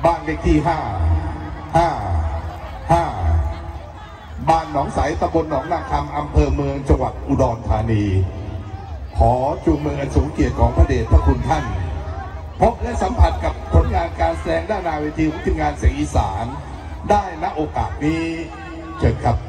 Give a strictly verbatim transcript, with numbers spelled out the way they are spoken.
บ้านเลขที่ห้าห้าห้าบ้านหนองใสตำบลหนองนาคำอำเภอเมืองจังหวัดอุดรธานีขอจูงมืออันสูงเกียรติของพระเดชพระคุณท่านพบและสัมผัสกับผลงานการแสดงด้านหน้าเวทีของทีมงานเสียงอีสานได้ณโอกาสนี้เชิญครับ